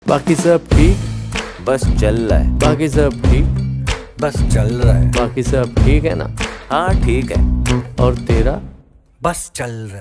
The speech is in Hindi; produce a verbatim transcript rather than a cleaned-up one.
बाकी सब ठीक, बस चल रहा है। बाकी सब ठीक, बस चल रहा है। बाकी सब ठीक है ना? हाँ ठीक है। और तेरा? बस चल रहा है।